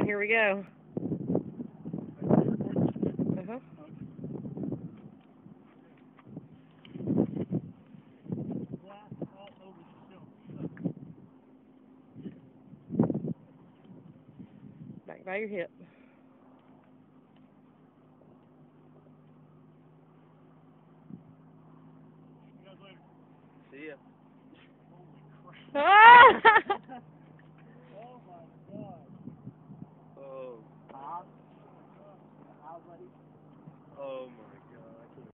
here we go. Uh-huh. Back by your hip. See ya. Ah!